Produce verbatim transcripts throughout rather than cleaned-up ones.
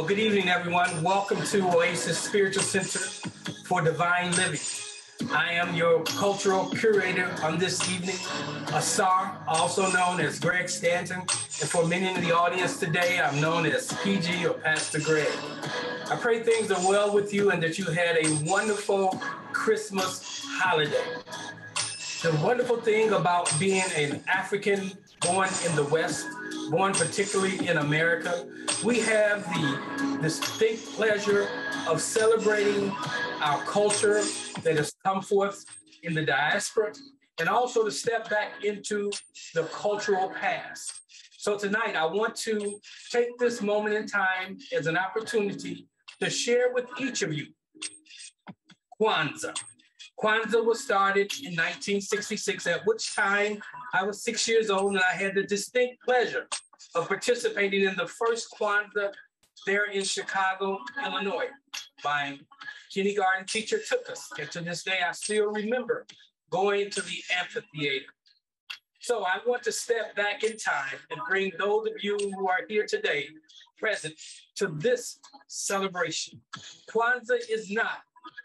good evening, everyone. Welcome to Oasis Spiritual Center for Divine Living. I am your cultural curator on this evening, Ausar, also known as Greg Stanton. And for many in the audience today, I'm known as P G or Pastor Greg. I pray things are well with you and that you had a wonderful Christmas holiday. The wonderful thing about being an African born in the West, born particularly in America, we have the distinct pleasure of celebrating our culture that has come forth in the diaspora, and also to step back into the cultural past. So tonight, I want to take this moment in time as an opportunity to share with each of you Kwanzaa. Kwanzaa was started in nineteen sixty-six, at which time I was six years old, and I had the distinct pleasure of participating in the first Kwanzaa there in Chicago, Illinois. My kindergarten teacher took us, and to this day, I still remember going to the amphitheater. So I want to step back in time and bring those of you who are here today present to this celebration. Kwanzaa is not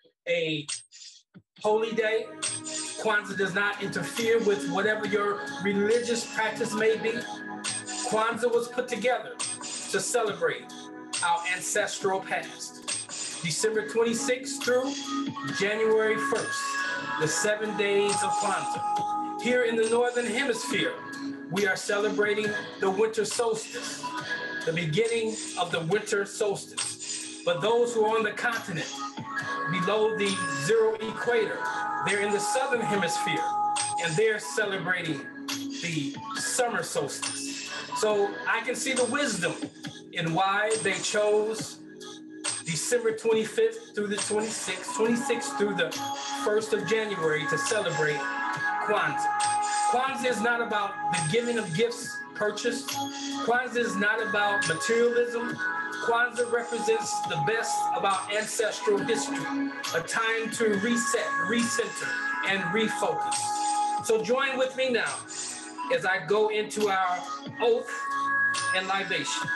a holy day. Kwanzaa does not interfere with whatever your religious practice may be. Kwanzaa was put together to celebrate our ancestral past. December twenty-sixth through January first, the seven days of Kwanzaa. Here in the Northern Hemisphere, we are celebrating the winter solstice, the beginning of the winter solstice. But those who are on the continent, below the zero equator, they're in the Southern Hemisphere, and they're celebrating the summer solstice. So I can see the wisdom in why they chose December twenty-fifth through the twenty-sixth, twenty-sixth through the first of January to celebrate Kwanzaa. Kwanzaa is not about the giving of gifts purchased. Kwanzaa is not about materialism. Kwanzaa represents the best of our ancestral history, a time to reset, recenter, and refocus. So join with me now as I go into our oath and libation.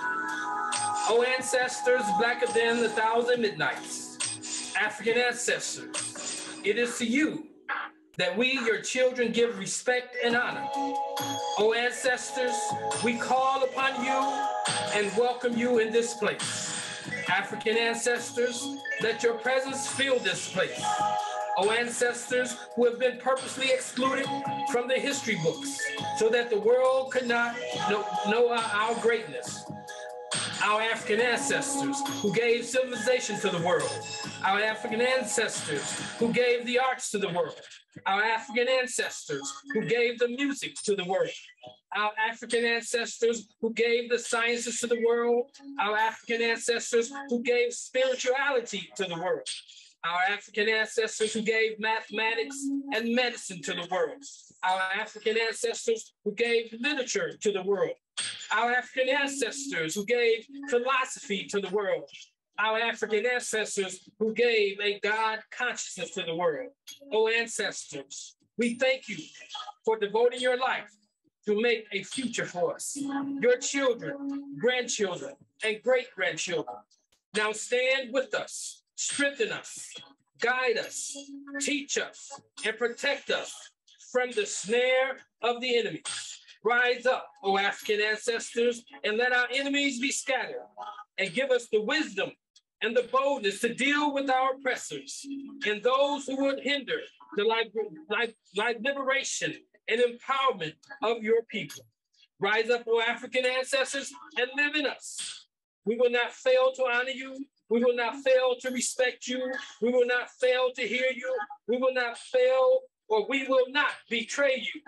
O ancestors blacker than a thousand midnights, African ancestors, it is to you that we, your children, give respect and honor. O ancestors, we call upon you and welcome you in this place. African ancestors, let your presence fill this place. O ancestors who have been purposely excluded from the history books so that the world could not know, know our greatness. Our African ancestors who gave civilization to the world. Our African ancestors who gave the arts to the world. Our African ancestors who gave the music to the world. Our African ancestors who gave the sciences to the world. Our African ancestors who gave spirituality to the world. Our African ancestors who gave mathematics and medicine to the world. Our African ancestors who gave literature to the world. Our African ancestors who gave philosophy to the world. Our African ancestors who gave a God consciousness to the world. Oh, ancestors, we thank you for devoting your life to make a future for us, your children, grandchildren, and great-grandchildren. Now stand with us, strengthen us, guide us, teach us, and protect us from the snare of the enemy. Rise up, O African ancestors, and let our enemies be scattered, and give us the wisdom and the boldness to deal with our oppressors and those who would hinder the life, life, life liberation and empowerment of your people. Rise up, O African ancestors, and live in us. We will not fail to honor you. We will not fail to respect you. We will not fail to hear you. We will not fail or we will not betray you.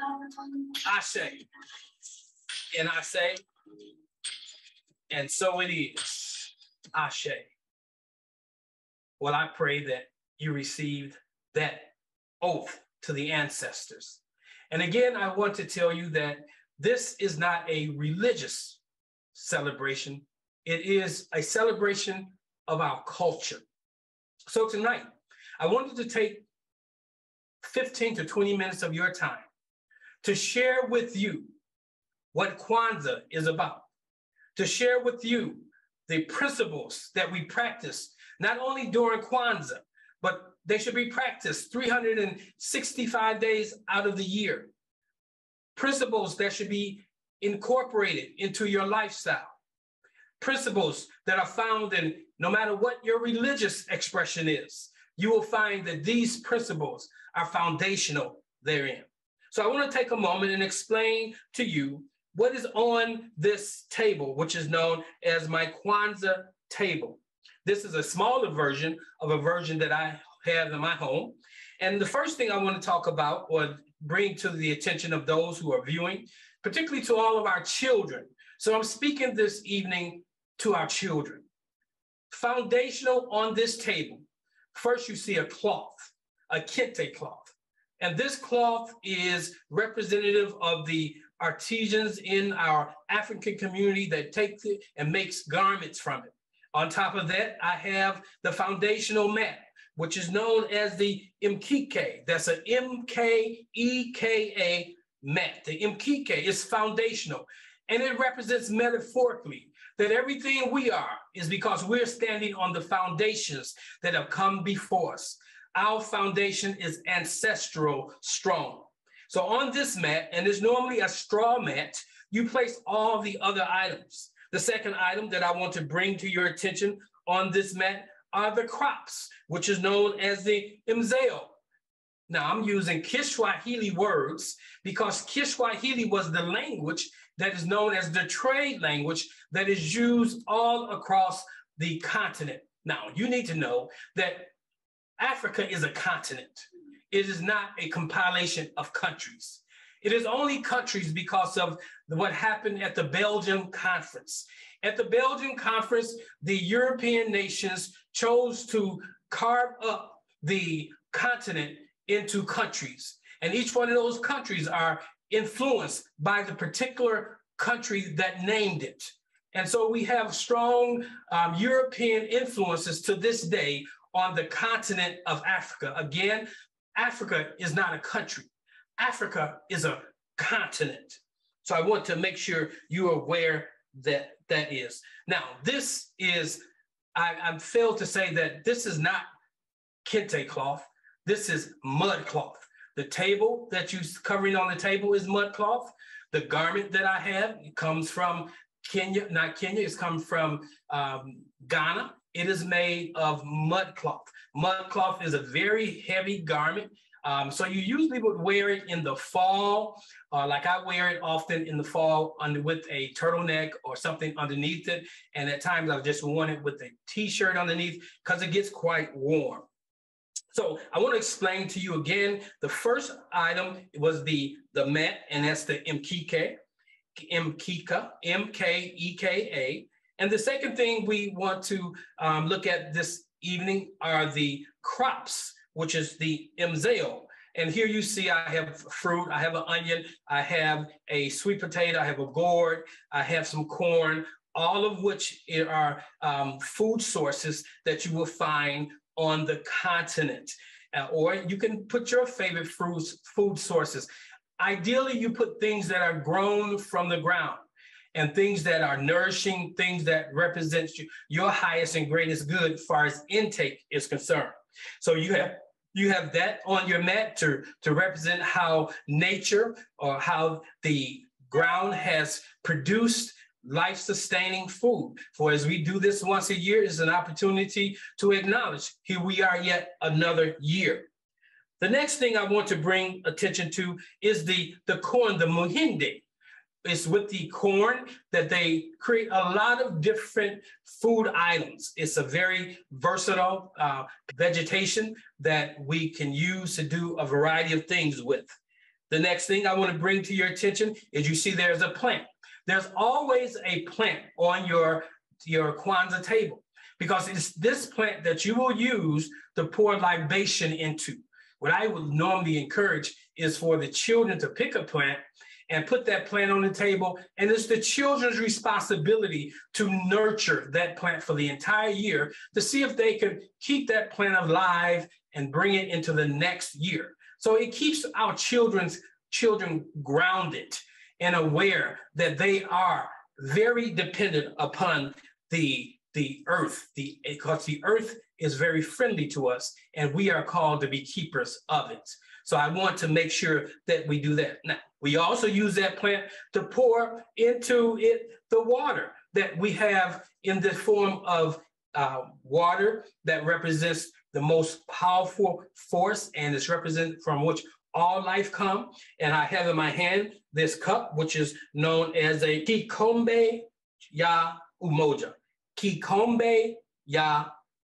I say, and I say, and so it is. Ashe. Well, I pray that you received that oath to the ancestors. And again, I want to tell you that this is not a religious celebration. It is a celebration of our culture. So tonight, I wanted to take fifteen to twenty minutes of your time to share with you what Kwanzaa is about, to share with you the principles that we practice, not only during Kwanzaa, but they should be practiced three hundred sixty-five days out of the year. Principles that should be incorporated into your lifestyle. Principles that are found in no matter what your religious expression is, you will find that these principles are foundational therein. So I want to take a moment and explain to you what is on this table, which is known as my Kwanzaa table. This is a smaller version of a version that I have in my home. And the first thing I want to talk about or bring to the attention of those who are viewing, particularly to all of our children. So I'm speaking this evening to our children. Foundational on this table, first you see a cloth, a kente cloth. And this cloth is representative of the artisans in our African community that take it and makes garments from it. On top of that, I have the foundational mat, which is known as the mkike. That's an M K E K A mat. The mkike is foundational, and it represents metaphorically that everything we are is because we're standing on the foundations that have come before us. Our foundation is ancestral strong. So on this mat, and there's normally a straw mat, you place all the other items. The second item that I want to bring to your attention on this mat are the crops, which is known as the mzeo. Now I'm using Kiswahili words because Kiswahili was the language that is known as the trade language that is used all across the continent. Now you need to know that Africa is a continent. It is not a compilation of countries. It is only countries because of what happened at the Belgium conference. At the Belgium conference, the European nations chose to carve up the continent into countries. And each one of those countries are influenced by the particular country that named it. And so we have strong um, European influences to this day on the continent of Africa. Again, Africa is not a country. Africa is a continent. So I want to make sure you're aware that that is. Now, this is, I, I failed to say that this is not kente cloth. This is mud cloth. The table that you're covering on the table is mud cloth. The garment that I have comes from Kenya, not Kenya, it's come from um, Ghana. It is made of mud cloth. Mud cloth is a very heavy garment. Um, so you usually would wear it in the fall, uh, like I wear it often in the fall under, with a turtleneck or something underneath it. And at times I just worn it with a t-shirt underneath because it gets quite warm. So I want to explain to you again, the first item was the, the mat, and that's the mkike, mkika, M K E K A. And the second thing we want to um, look at this evening are the crops, which is the mzeo. And here you see I have fruit, I have an onion, I have a sweet potato, I have a gourd, I have some corn, all of which are um, food sources that you will find on the continent. Uh, or you can put your favorite fruits, food sources. Ideally, you put things that are grown from the ground and things that are nourishing, things that represent you, your highest and greatest good as far as intake is concerned. So you have you have that on your mat to, to represent how nature or how the ground has produced life-sustaining food. For as we do this once a year, is an opportunity to acknowledge here we are yet another year. The next thing I want to bring attention to is the, the corn, the muhinde. It's with the corn that they create a lot of different food items. It's a very versatile uh, vegetation that we can use to do a variety of things with. The next thing I want to bring to your attention is you see there's a plant. There's always a plant on your, your Kwanzaa table because it's this plant that you will use to pour libation into. What I would normally encourage is for the children to pick a plant and put that plant on the table. And it's the children's responsibility to nurture that plant for the entire year to see if they can keep that plant alive and bring it into the next year. So it keeps our children's children grounded and aware that they are very dependent upon the the earth, the, because the earth is very friendly to us, and we are called to be keepers of it. So I want to make sure that we do that. Now, we also use that plant to pour into it the water that we have in the form of uh, water that represents the most powerful force, and it's represented from which all life come. And I have in my hand this cup, which is known as a Kikombe Ya Umoja. Kikombe Ya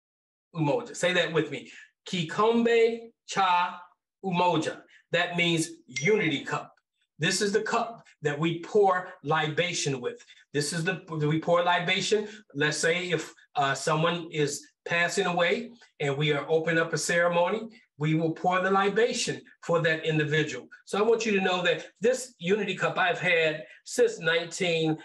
Umoja. Say that with me. Kikombe Cha Umoja. That means unity cup. This is the cup that we pour libation with. This is the, we pour libation. Let's say if uh, someone is passing away and we are opening up a ceremony, we will pour the libation for that individual. So I want you to know that this unity cup I've had since nineteen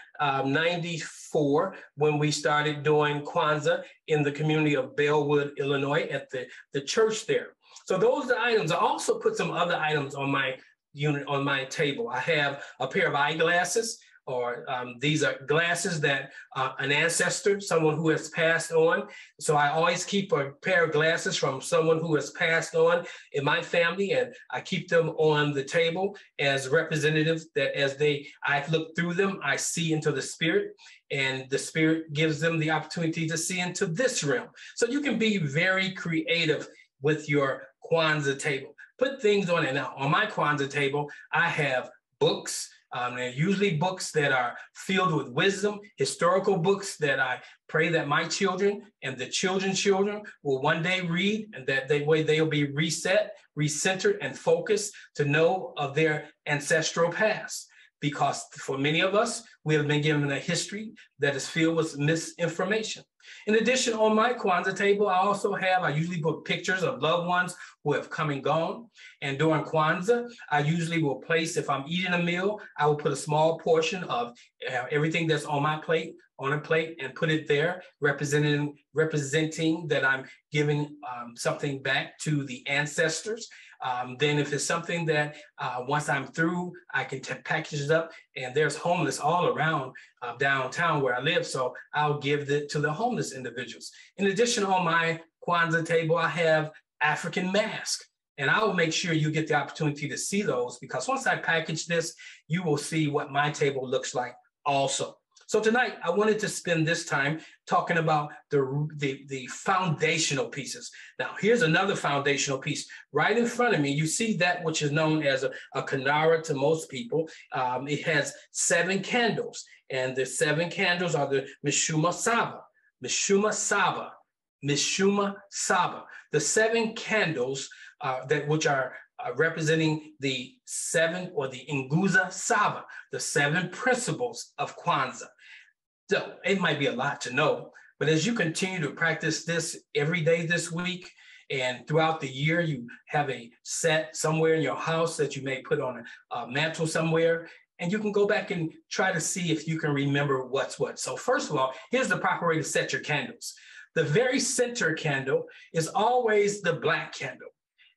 ninety-four, when we started doing Kwanzaa in the community of Bellwood, Illinois, at the, the church there. So those are the items. I also put some other items on my unit, on my table. I have a pair of eyeglasses, or um, these are glasses that uh, an ancestor, someone who has passed on. So I always keep a pair of glasses from someone who has passed on in my family, and I keep them on the table as representatives that as they, I look through them, I see into the spirit, and the spirit gives them the opportunity to see into this realm. So you can be very creative with your Kwanzaa table. Put things on it. Now, on my Kwanzaa table, I have books. Um, they're usually books that are filled with wisdom, historical books that I pray that my children and the children's children will one day read, and that they way they'll be reset, recentered, and focused to know of their ancestral past. Because for many of us, we have been given a history that is filled with misinformation. In addition, on my Kwanzaa table, I also have, I usually put pictures of loved ones who have come and gone. And during Kwanzaa, I usually will place, if I'm eating a meal, I will put a small portion of uh, everything that's on my plate, on a plate, and put it there, representing, representing that I'm giving um, something back to the ancestors. Um, then if it's something that uh, once I'm through, I can package it up, and there's homeless all around uh, downtown where I live, so I'll give it to the homeless individuals. In addition, on my Kwanzaa table, I have African masks, and I will make sure you get the opportunity to see those, because once I package this, you will see what my table looks like also. So tonight, I wanted to spend this time talking about the, the, the foundational pieces. Now, here's another foundational piece. Right in front of me, you see that which is known as a, a kinara to most people. Um, it has seven candles, and the seven candles are the Mishuma Saba, Mishuma Saba, Mishuma Saba. The seven candles uh, that which are Uh, representing the seven, or the Nguza Saba, the seven principles of Kwanzaa. So it might be a lot to know, but as you continue to practice this every day this week and throughout the year, you have a set somewhere in your house that you may put on a, a mantle somewhere, and you can go back and try to see if you can remember what's what. So first of all, here's the proper way to set your candles. The very center candle is always the black candle,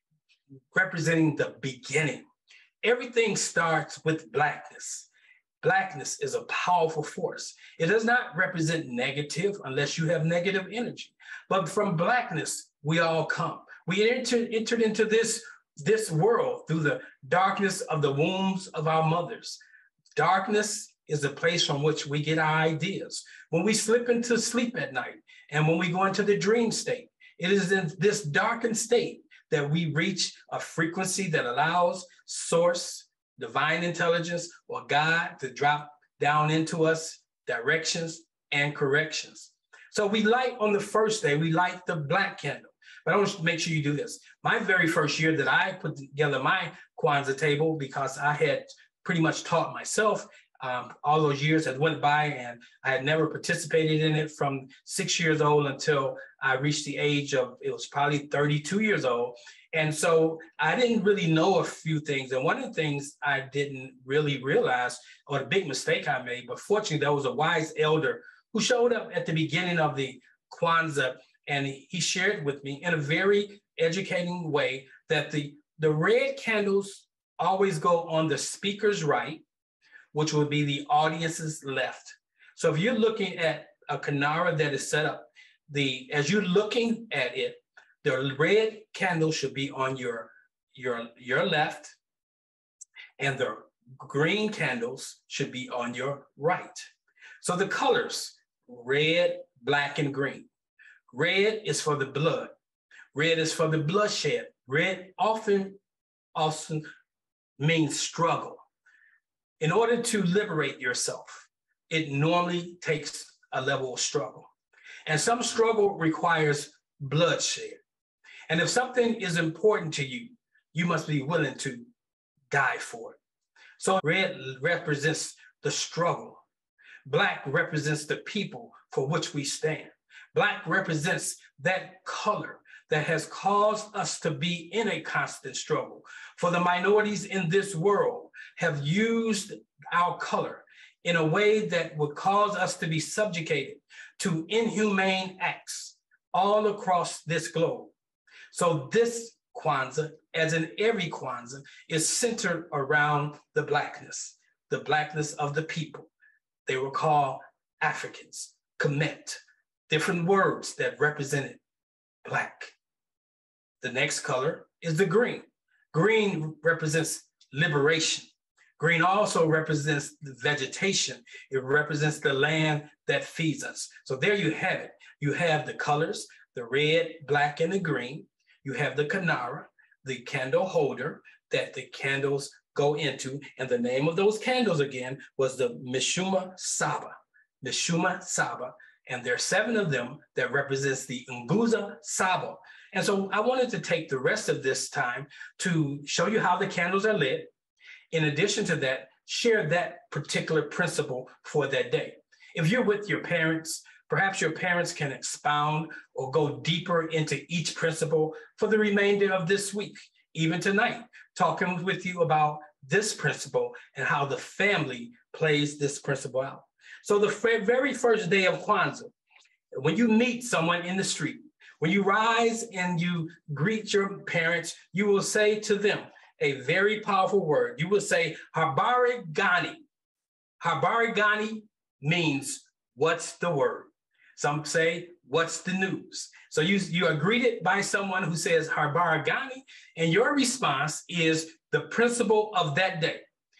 representing the beginning. Everything starts with blackness. Blackness is a powerful force. It does not represent negative unless you have negative energy. But from blackness, we all come. We enter, entered into this, this world through the darkness of the wombs of our mothers. Darkness is the place from which we get our ideas. When we slip into sleep at night, and when we go into the dream state, it is in this darkened state that we reach a frequency that allows source, divine intelligence, or God to drop down into us directions and corrections. So we light on the first day, we light the black candle. But I want to make sure you do this. My very first year that I put together my Kwanzaa table, because I had pretty much taught myself, Um, all those years had went by, and I had never participated in it from six years old until I reached the age of, it was probably thirty-two years old. And so I didn't really know a few things. And one of the things I didn't really realize, or the big mistake I made, but fortunately there was a wise elder who showed up at the beginning of the Kwanzaa, and he shared with me in a very educating way that the, the red candles always go on the speaker's right, which would be the audience's left. So if you're looking at a Kinara that is set up. The, as you're looking at it, the red candle should be on your, your, your left, and the green candles should be on your right. So the colors, red, black, and green. Red is for the blood. Red is for the bloodshed. Red often also means struggle. In order to liberate yourself, it normally takes a level of struggle. And some struggle requires bloodshed. And if something is important to you, you must be willing to die for it. So red represents the struggle. Black represents the people for which we stand. Black represents that color that has caused us to be in a constant struggle. For the minorities in this world have used our color in a way that would cause us to be subjugated to inhumane acts all across this globe. So this Kwanzaa, as in every Kwanzaa, is centered around the blackness, the blackness of the people. They were called Africans, Kemet, different words that represented black. The next color is the green. Green represents liberation. Green also represents the vegetation. It represents the land that feeds us. So there you have it. You have the colors, the red, black, and the green. You have the Kinara, the candle holder that the candles go into. And the name of those candles again was the Mishuma Saba. Mishuma Saba. And there are seven of them that represents the Nguza Saba. And so I wanted to take the rest of this time to show you how the candles are lit. In addition to that, share that particular principle for that day. If you're with your parents, perhaps your parents can expound or go deeper into each principle for the remainder of this week, even tonight, talking with you about this principle and how the family plays this principle out. So the very first day of Kwanzaa, when you meet someone in the street, when you rise and you greet your parents, you will say to them a very powerful word. You will say, Habari Gani. Habari Gani means, what's the word? Some say, what's the news? So you, you are greeted by someone who says Habari Gani, and your response is the principle of that day.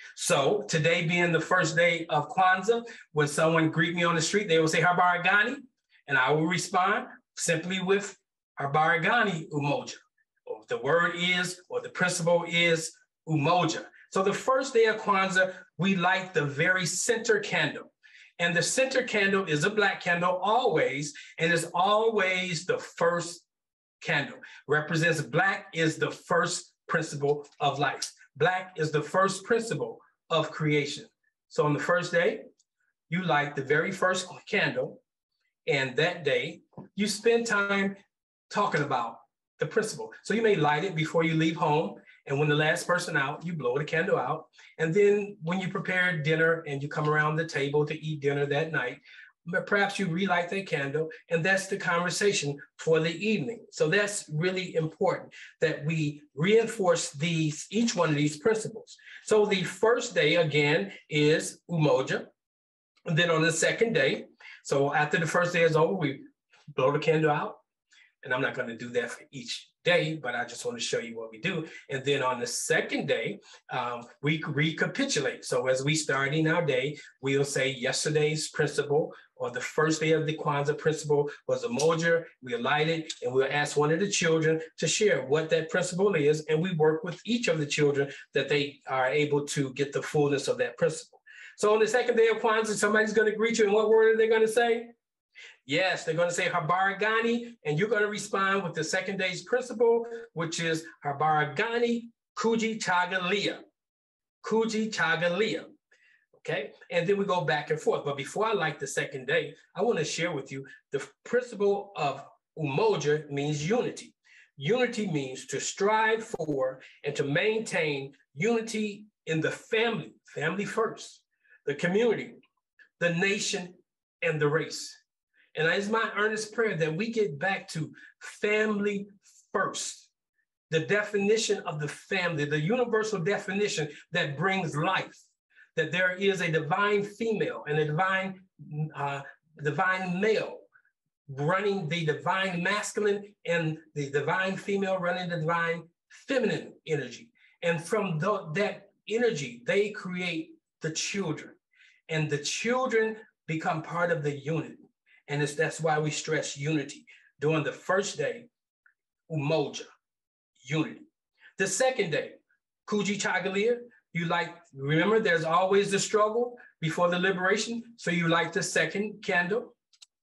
So today being the first day of Kwanzaa, when someone greet me on the street, they will say Habari Gani, and I will respond simply with Habari Gani Umoja. Or the word is, or the principle is Umoja. So the first day of Kwanzaa, we light the very center candle. And the center candle is a black candle always, and is always the first candle. Represents black is the first principle of life. Black is the first principle of creation. So on the first day, you light the very first candle, and that day, you spend time talking about the principle. So you may light it before you leave home, and when the last person out, you blow the candle out. And then when you prepare dinner and you come around the table to eat dinner that night, perhaps you relight that candle, and that's the conversation for the evening. So that's really important that we reinforce these, each one of these principles. So the first day, again, is Umoja. And then on the second day, so after the first day is over, we blow the candle out. And I'm not going to do that for each day, but I just want to show you what we do. And then on the second day, um, we recapitulate. So as we starting our day, we'll say yesterday's principle, or the first day of the Kwanzaa principle was a Umoja. We'll light it, and we'll ask one of the children to share what that principle is. And we work with each of the children that they are able to get the fullness of that principle. So on the second day of Kwanzaa, somebody's going to greet you, and what word are they going to say? Yes, they're going to say Habari Gani, and you're going to respond with the second day's principle, which is Habari Gani Kuji Chagalia. Kuji Chagalia. Okay, and then we go back and forth. But before I light the second day, I want to share with you the principle of Umoja means unity. Unity means to strive for and to maintain unity in the family, family first, the community, the nation, and the race. And it's my earnest prayer that we get back to family first, the definition of the family, the universal definition that brings life, that there is a divine female and a divine uh, divine male running the divine masculine and the divine female running the divine feminine energy. And from the, that energy, they create the children. And the children become part of the unit. And it's, that's why we stress unity. During the first day, umoja, unity. The second day, kujichagulia, you like, remember there's always the struggle before the liberation. So you light the second candle.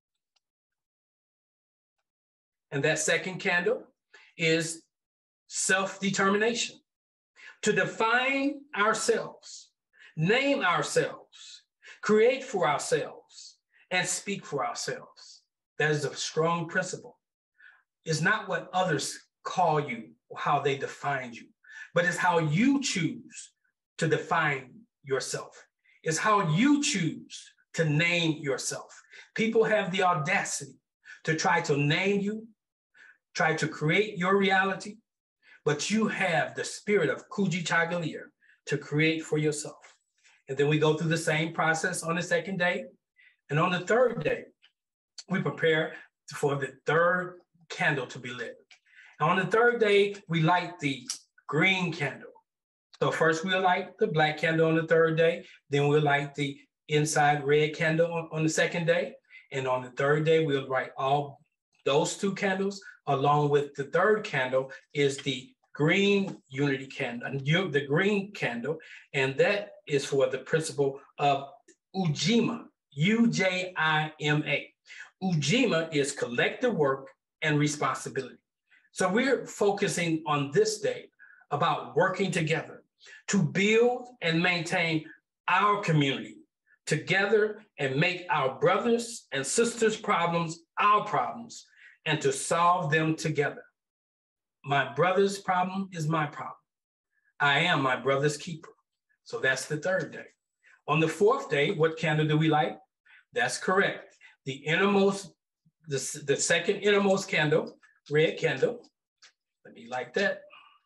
And that second candle is self-determination. To define ourselves, name ourselves, create for ourselves, and speak for ourselves. That is a strong principle. It's not what others call you or how they define you, but it's how you choose to define yourself. It's how you choose to name yourself. People have the audacity to try to name you, try to create your reality, but you have the spirit of kujichagulia to create for yourself. And then we go through the same process on the second day. And on the third day, we prepare for the third candle to be lit. And on the third day, we light the green candle. So first we'll light the black candle on the third day, then we'll light the inside red candle on, on the second day. And on the third day, we'll light all those two candles, along with the third candle is the green unity candle, the green candle, and that is for the principle of Ujima, U J I M A. Ujima is collective work and responsibility. So we're focusing on this day about working together to build and maintain our community together and make our brothers and sisters' problems our problems and to solve them together. My brother's problem is my problem. I am my brother's keeper. So that's the third day. On the fourth day, what candle do we light? That's correct. The innermost, the, the second innermost candle, red candle. Let me light that.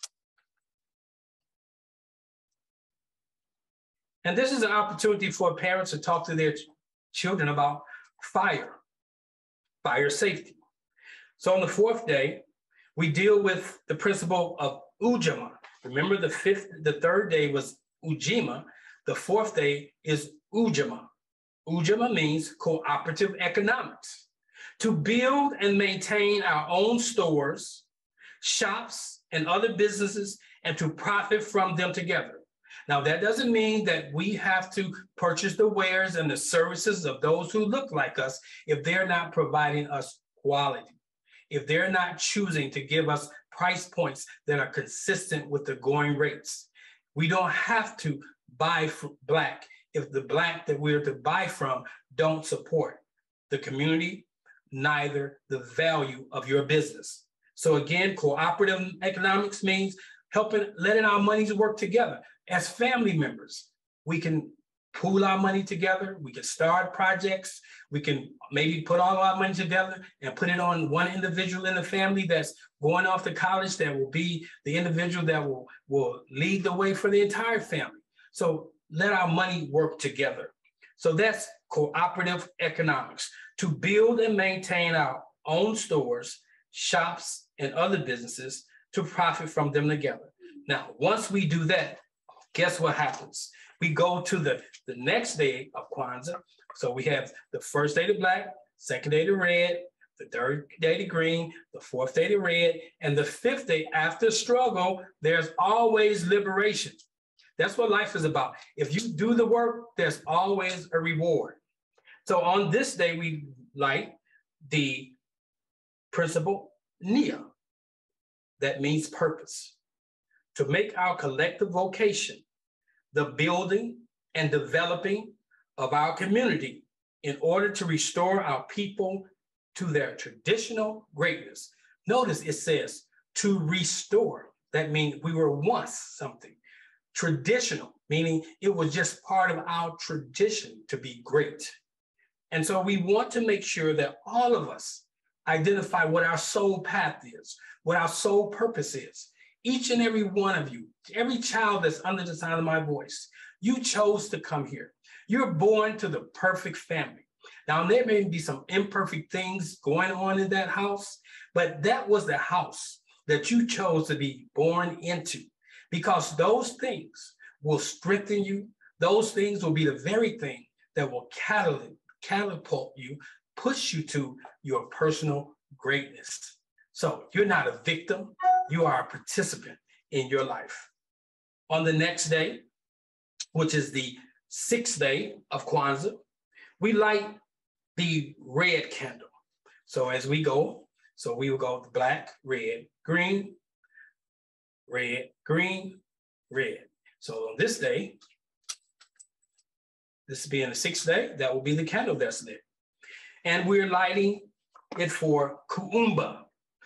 And this is an opportunity for parents to talk to their ch- children about fire, fire safety. So on the fourth day, we deal with the principle of Ujima. Remember the fifth, the third day was Ujima. The fourth day is Ujima. Ujima means cooperative economics. To build and maintain our own stores, shops, and other businesses, and to profit from them together. Now, that doesn't mean that we have to purchase the wares and the services of those who look like us if they're not providing us quality, if they're not choosing to give us price points that are consistent with the going rates. We don't have to buy black if the black that we're to buy from don't support the community, neither the value of your business. So again, cooperative economics means helping, letting our monies work together. As family members, we can pool our money together, we can start projects, we can maybe put all our money together and put it on one individual in the family that's going off to college that will be the individual that will, will lead the way for the entire family. So let our money work together. So that's cooperative economics, to build and maintain our own stores, shops, and other businesses to profit from them together. Now, once we do that, guess what happens? We go to the, the next day of Kwanzaa. So we have the first day to black, second day to red, the third day to green, the fourth day to red, and the fifth day after struggle, there's always liberation. That's what life is about. If you do the work, there's always a reward. So on this day, we light the principle Nia. That means purpose. To make our collective vocation the building and developing of our community in order to restore our people to their traditional greatness. Notice it says to restore. That means we were once something. Traditional, meaning it was just part of our tradition to be great. And so we want to make sure that all of us identify what our soul path is, what our soul purpose is. Each and every one of you, every child that's under the sound of my voice, you chose to come here. You're born to the perfect family. Now, there may be some imperfect things going on in that house, but that was the house that you chose to be born into, because those things will strengthen you. Those things will be the very thing that will catapult you, push you to your personal greatness. So you're not a victim, you are a participant in your life. On the next day, which is the sixth day of Kwanzaa, we light the red candle. So as we go, so we will go black, red, green, red, green, red. So on this day, this being the sixth day, that will be the candle that's lit. And we're lighting it for Kuumba.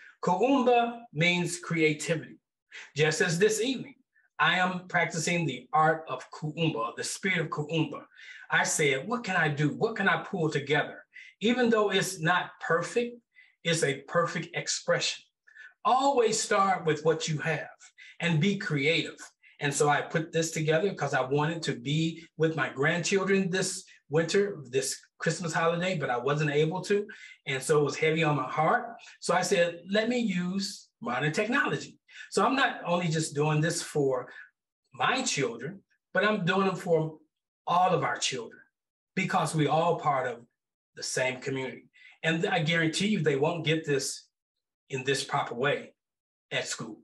Kuumba means creativity. Just as this evening, I am practicing the art of Kuumba, the spirit of Kuumba. I said, what can I do? What can I pull together? Even though it's not perfect, it's a perfect expression. Always start with what you have and be creative. And so I put this together because I wanted to be with my grandchildren this winter, this Christmas holiday, but I wasn't able to. And so it was heavy on my heart. So I said, let me use modern technology. So I'm not only just doing this for my children, but I'm doing them for all of our children, because we're all part of the same community. And I guarantee you they won't get this in this proper way at school.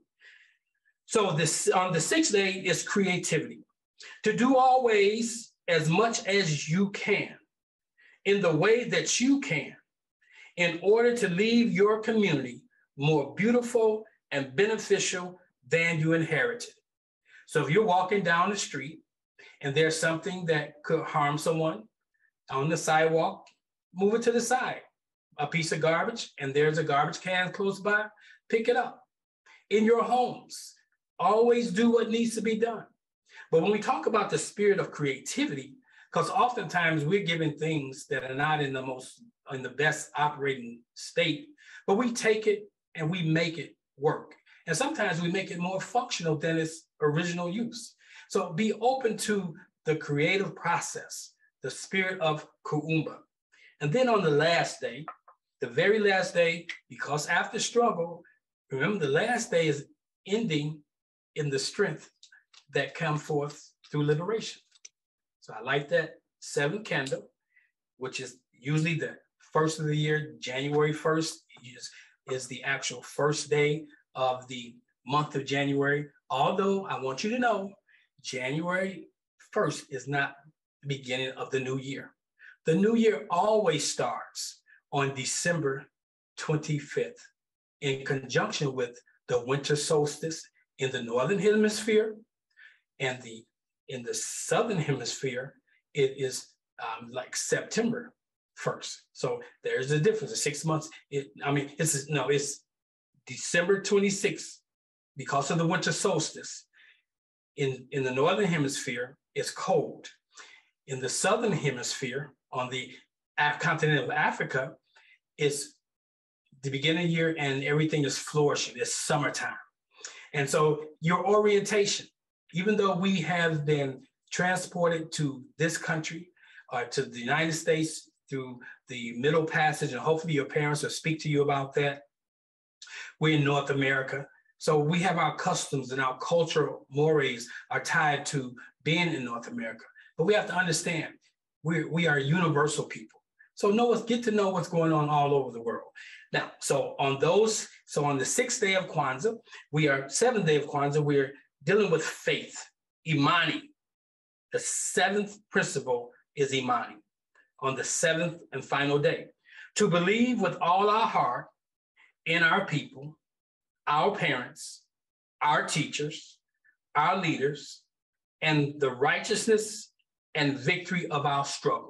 So this on the sixth day is creativity. To do always as much as you can in the way that you can in order to leave your community more beautiful and beneficial than you inherited. So if you're walking down the street and there's something that could harm someone on the sidewalk, move it to the side. A piece of garbage, and there's a garbage can close by, pick it up. In your homes, always do what needs to be done. But when we talk about the spirit of creativity, because oftentimes we're given things that are not in the most, in the best operating state, but we take it and we make it work. And sometimes we make it more functional than its original use. So be open to the creative process, the spirit of Kuumba. And then on the last day, the very last day, because after struggle, remember the last day is ending in the strength that comes forth through liberation. So I light that seventh candle, which is usually the first of the year. January first is, is the actual first day of the month of January. Although I want you to know, January first is not the beginning of the new year. The new year always starts on December twenty-fifth, in conjunction with the winter solstice in the northern hemisphere, and the in the southern hemisphere, it is um, like September first. So there's a difference. The six months. It, I mean, it's no, it's December twenty-sixth because of the winter solstice. In in the northern hemisphere, it's cold. In the southern hemisphere, on the continent of Africa, it's the beginning of the year and everything is flourishing. It's summertime. And so your orientation, even though we have been transported to this country, uh, to the United States through the Middle Passage, and hopefully your parents will speak to you about that. We're in North America. So we have our customs and our cultural mores are tied to being in North America. But we have to understand, we we are universal people. So know us, get to know what's going on all over the world. Now, so on those, so on the sixth day of Kwanzaa, we are, seventh day of Kwanzaa, we're dealing with faith, Imani. The seventh principle is Imani on the seventh and final day. To believe with all our heart in our people, our parents, our teachers, our leaders, and the righteousness and victory of our struggle.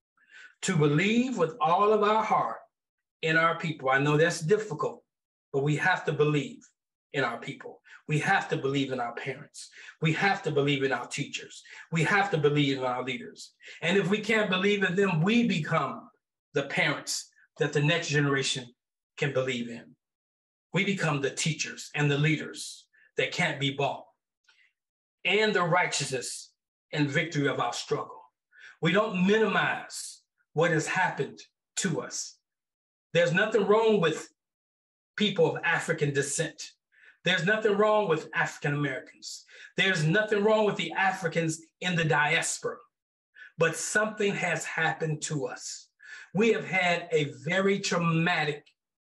To believe with all of our heart in our people. I know that's difficult, but we have to believe in our people. We have to believe in our parents. We have to believe in our teachers. We have to believe in our leaders. And if we can't believe in them, we become the parents that the next generation can believe in. We become the teachers and the leaders that can't be bought, and the righteousness and victory of our struggle. We don't minimize what has happened to us. There's nothing wrong with people of African descent. There's nothing wrong with African Americans. There's nothing wrong with the Africans in the diaspora. But something has happened to us. We have had a very traumatic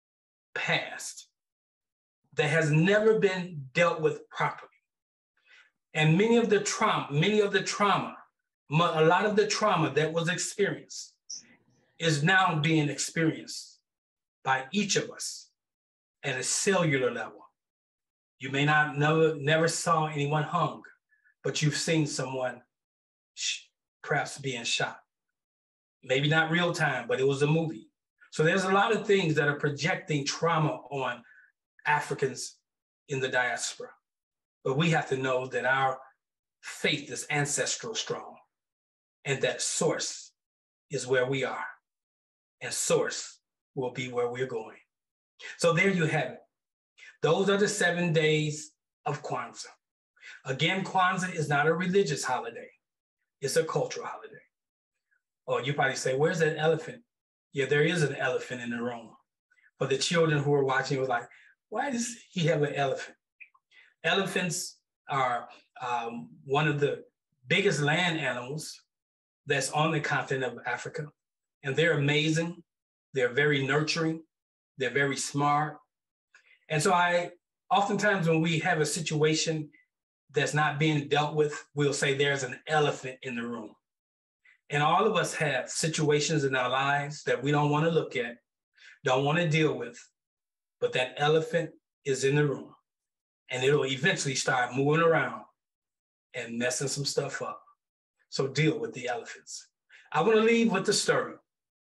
past that has never been dealt with properly. And many of the trauma, many of the trauma, a lot of the trauma that was experienced is now being experienced by each of us at a cellular level. You may not never, never saw anyone hung, but you've seen someone sh- perhaps being shot. Maybe not real time, but it was a movie. So there's a lot of things that are projecting trauma on Africans in the diaspora. But we have to know that our faith is ancestral strong, and that source is where we are, and source will be where we're going. So there you have it. Those are the seven days of Kwanzaa. Again, Kwanzaa is not a religious holiday. It's a cultural holiday. Or you probably say, where's that elephant? Yeah, there is an elephant in the room. But the children who were watching were like, why does he have an elephant? Elephants are um, one of the biggest land animals that's on the continent of Africa. And they're amazing. They're very nurturing. They're very smart. And so I, oftentimes when we have a situation that's not being dealt with, we'll say there's an elephant in the room. And all of us have situations in our lives that we don't want to look at, don't want to deal with, but that elephant is in the room. And it'll eventually start moving around and messing some stuff up. So deal with the elephants. I want to leave with the story.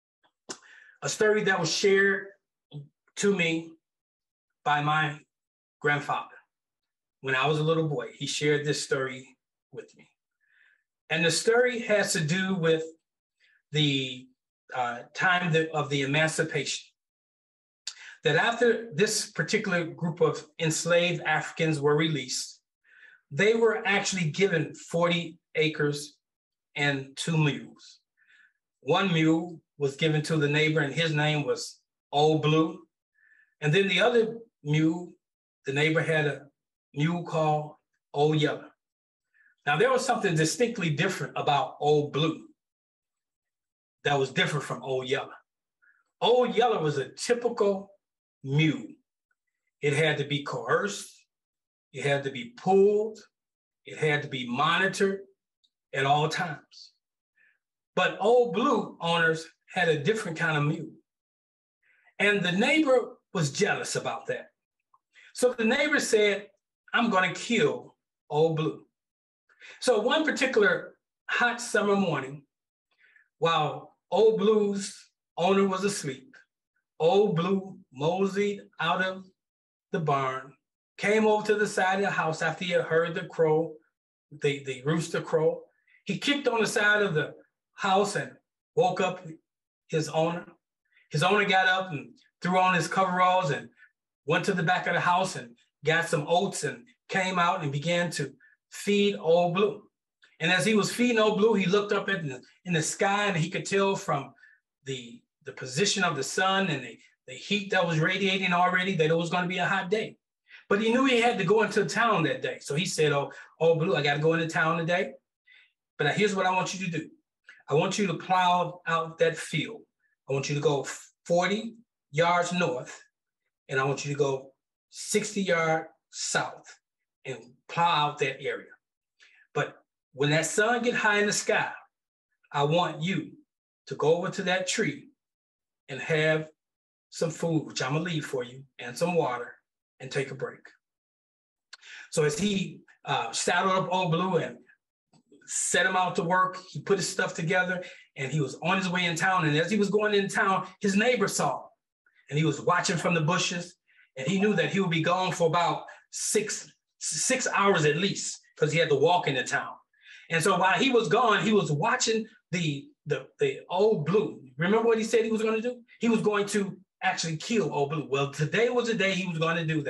A story that was shared to me by my grandfather. When I was a little boy, he shared this story with me. And the story has to do with the uh, time that, of the emancipation. That after this particular group of enslaved Africans were released, they were actually given forty acres and two mules. One mule was given to the neighbor, and his name was Old Blue. And then the other mule, the neighbor had a mule called Old Yellow. Now, there was something distinctly different about Old Blue that was different from Old Yellow. Old Yellow was a typical mule. It had to be coerced. It had to be pulled. It had to be monitored at all times. But Old Blue owners had a different kind of mule. And the neighbor was jealous about that. So the neighbor said, I'm going to kill Old Blue. So one particular hot summer morning, while Old Blue's owner was asleep, Old Blue moseyed out of the barn, came over to the side of the house after he had heard the crow, the, the rooster crow. He kicked on the side of the house and woke up his owner. His owner got up and threw on his coveralls and went to the back of the house and got some oats and came out and began to feed Old Blue. And as he was feeding Old Blue, he looked up at the, in the sky, and he could tell from the, the position of the sun and the, the heat that was radiating already that it was going to be a hot day. But he knew he had to go into town that day. So he said, oh, Old Blue, I got to go into town today. But here's what I want you to do. I want you to plow out that field. I want you to go forty yards north, and I want you to go sixty yards south and plow out that area. But when that sun get high in the sky, I want you to go over to that tree and have some food, which I'm gonna leave for you, and some water, and take a break. So as he uh, saddled up Old Blue and set him out to work, he put his stuff together, and he was on his way in town. And as he was going in town, his neighbor saw him, and he was watching from the bushes, and he knew that he would be gone for about six, six hours at least, because he had to walk into town. And so while he was gone, he was watching the, the, the Old Blue. Remember what he said he was going to do? He was going to actually kill Old Blue. Well, today was the day he was going to do that.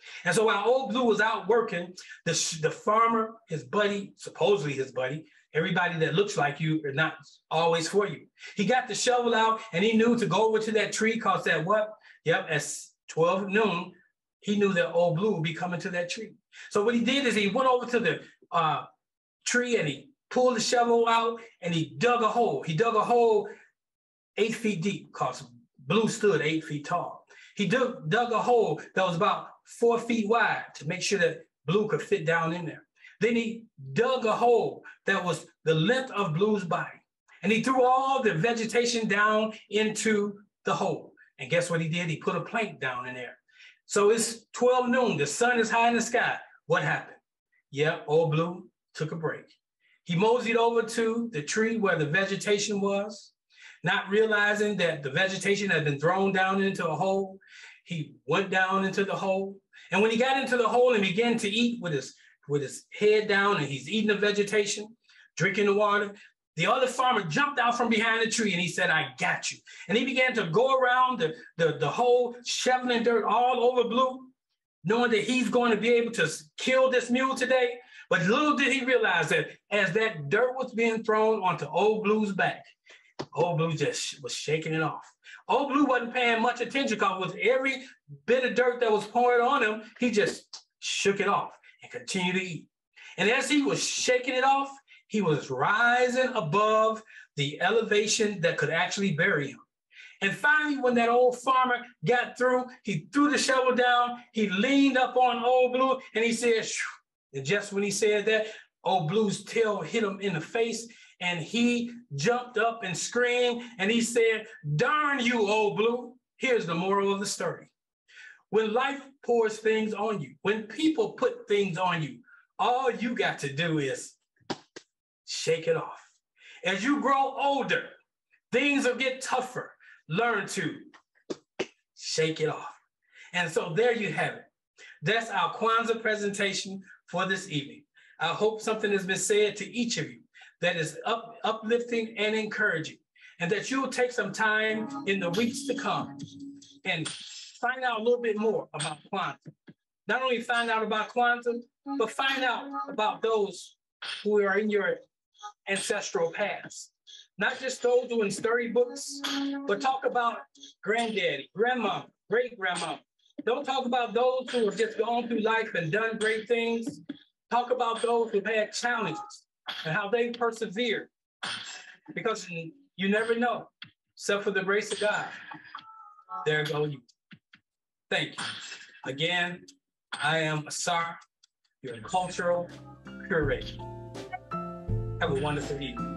And so while Old Blue was out working, the, the farmer, his buddy, supposedly his buddy, everybody that looks like you are not always for you. He got the shovel out and he knew to go over to that tree, cause that what? Yep, at twelve noon, he knew that Old Blue would be coming to that tree. So what he did is he went over to the uh, tree and he pulled the shovel out and he dug a hole. He dug a hole eight feet deep, cause Blue stood eight feet tall. He dug, dug a hole that was about four feet wide to make sure that Blue could fit down in there. Then he dug a hole that was the length of Blue's body. And he threw all the vegetation down into the hole. And guess what he did? He put a plank down in there. So it's twelve noon, the sun is high in the sky. What happened? Yeah, Old Blue took a break. He moseyed over to the tree where the vegetation was, not realizing that the vegetation had been thrown down into a hole. He went down into the hole. And when he got into the hole and began to eat with his, with his head down and he's eating the vegetation, drinking the water, the other farmer jumped out from behind the tree and he said, I got you. And he began to go around the, the, the hole, shoveling dirt all over Blue, knowing that he's going to be able to kill this mule today. But little did he realize that as that dirt was being thrown onto Old Blue's back, Old Blue just was shaking it off. Old Blue wasn't paying much attention because with every bit of dirt that was poured on him, he just shook it off and continued to eat. And as he was shaking it off, he was rising above the elevation that could actually bury him. And finally, when that old farmer got through, he threw the shovel down, he leaned up on Old Blue, and he said, shoo. And just when he said that, Old Blue's tail hit him in the face, and he jumped up and screamed, and he said, darn you, Old Blue. Here's the moral of the story. When life pours things on you, when people put things on you, all you got to do is shake it off. As you grow older, things will get tougher. Learn to shake it off. And so there you have it. That's our Kwanzaa presentation for this evening. I hope something has been said to each of you that is up, uplifting and encouraging, and that you will take some time in the weeks to come and find out a little bit more about Kwanzaa. Not only find out about Kwanzaa, but find out about those who are in your ancestral past. Not just those who in storybooks, but talk about granddaddy, grandma, great-grandma. Don't talk about those who have just gone through life and done great things. Talk about those who've had challenges and how they persevered. Because you never know, except for the grace of God. There go you. Thank you. Again, I am Ausar, your cultural curator. Have a wonderful evening.